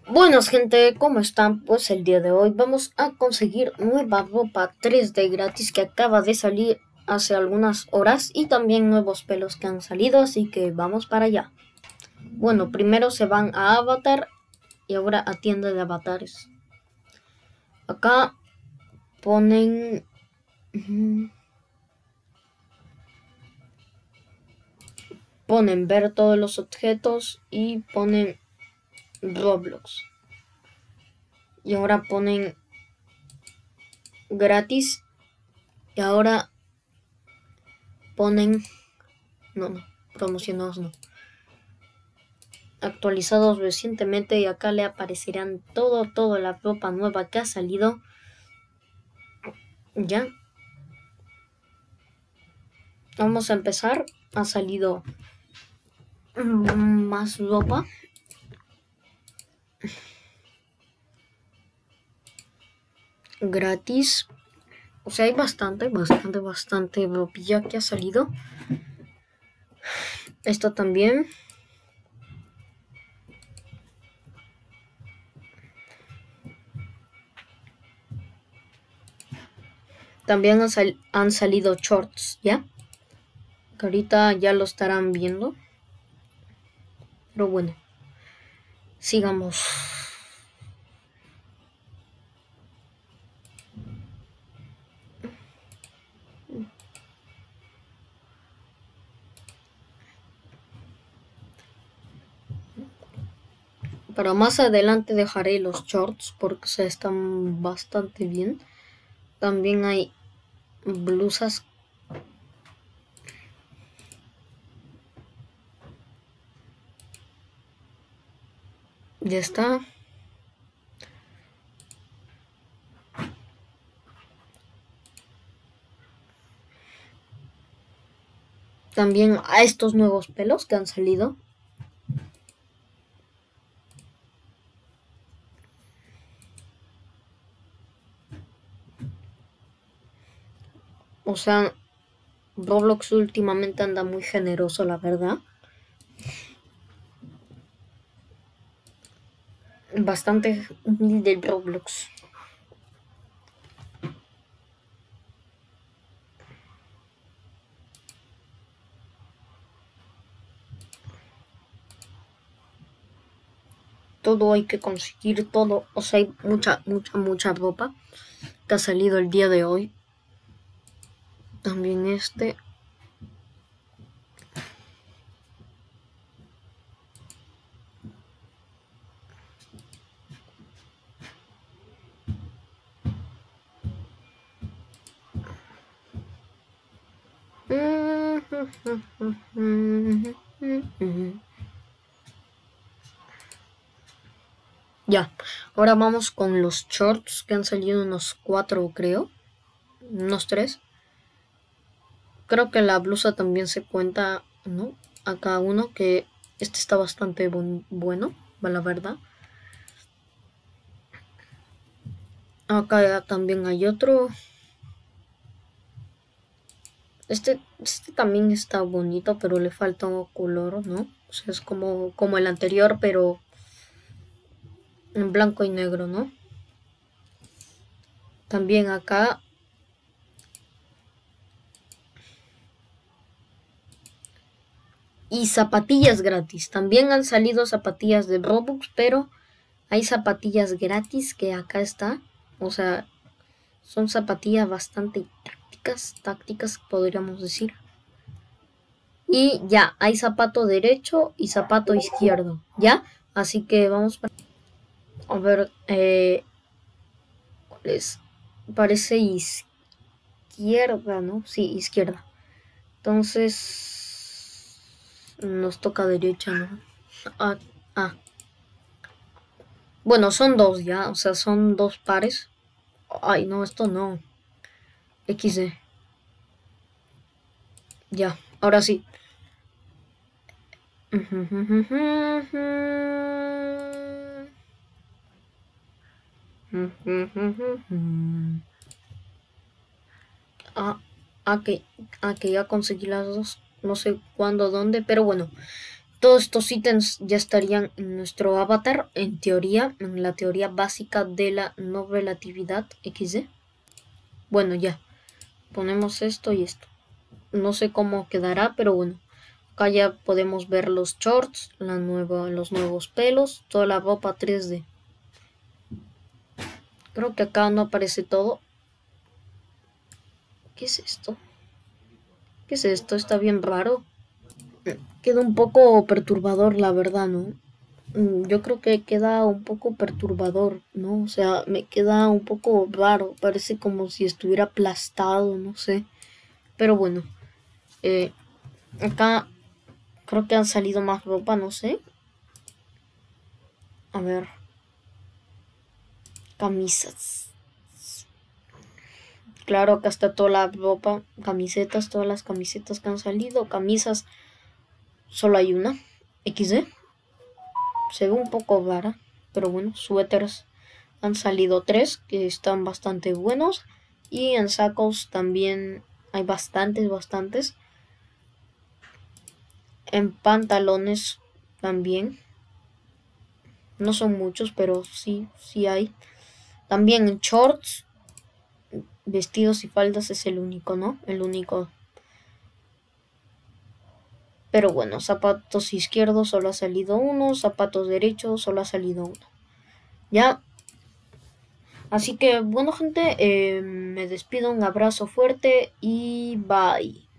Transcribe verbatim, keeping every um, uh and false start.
Buenas gente, ¿cómo están? Pues el día de hoy vamos a conseguir nueva ropa tres D gratis que acaba de salir hace algunas horas y también nuevos pelos que han salido, así que vamos para allá. Bueno, primero se van a Avatar y ahora a tienda de avatares. Acá ponen... Ponen ver todos los objetos y ponen Roblox. Y ahora ponen gratis y ahora ponen... No, no, promocionados no. Actualizados recientemente y acá le aparecerán todo, todo la ropa nueva que ha salido. Ya. Vamos a empezar. Ha salido más ropa. Gratis. O sea, hay bastante, bastante, bastante ropilla que ha salido. Esto también. También han, sal han salido shorts, ¿ya? Que ahorita ya lo estarán viendo. Pero bueno. Sigamos. Pero más adelante dejaré los shorts porque se están bastante bien. También hay blusas. Ya está. También a estos nuevos pelos que han salido. O sea, Roblox últimamente anda muy generoso, la verdad. Bastante humilde Roblox. Todo hay que conseguir, todo. O sea, hay mucha, mucha, mucha ropa que ha salido el día de hoy. También este. Ya, ahora vamos con los shorts que han salido unos cuatro, creo. Unos tres. Creo que la blusa también se cuenta, ¿no? A cada uno, que este está bastante bon bueno, la verdad. Acá también hay otro. Este, este también está bonito, pero le falta un color, ¿no? O sea, es como, como el anterior, pero en blanco y negro, ¿no? También acá y zapatillas gratis. También han salido zapatillas de Robux, pero hay zapatillas gratis que acá está. O sea, son zapatillas bastante tácticas, tácticas podríamos decir. Y ya, hay zapato derecho y zapato izquierdo, ¿ya? Así que vamos para... A ver, eh, ¿cuál es? Parece izquierda, ¿no? Sí, izquierda. Entonces nos toca derecha, ¿no? Ah, ah. Bueno, son dos ya, o sea, son dos pares. Ay, no, esto no. equis de. Ya, ahora sí. Ah, ah, que, ah, que ya conseguí las dos. No sé cuándo, dónde, pero bueno. Todos estos ítems ya estarían en nuestro avatar, en teoría, en la teoría básica de la no relatividad equis de. Bueno, ya. Ponemos esto y esto. No sé cómo quedará, pero bueno. Acá ya podemos ver los shorts, la nueva, los nuevos pelos, toda la ropa tres D. Creo que acá no aparece todo. ¿Qué es esto? ¿Qué es esto? Está bien raro. Queda un poco perturbador, la verdad, ¿no? Yo creo que queda un poco perturbador, ¿no? O sea, me queda un poco raro. Parece como si estuviera aplastado, no sé. Pero bueno. Eh, acá creo que han salido más ropa, no sé. A ver. Camisas. Claro, acá está toda la ropa. Camisetas, todas las camisetas que han salido. Camisas. Solo hay una. equis de. Se ve un poco rara. Pero bueno, suéteres. Han salido tres que están bastante buenos. Y en sacos también hay bastantes, bastantes. En pantalones también. No son muchos, pero sí, sí hay. También en shorts, vestidos y faldas es el único, ¿no? El único. Pero bueno, zapatos izquierdos solo ha salido uno. Zapatos derechos solo ha salido uno. Ya. Así que bueno, gente, eh, me despido. Un abrazo fuerte y bye.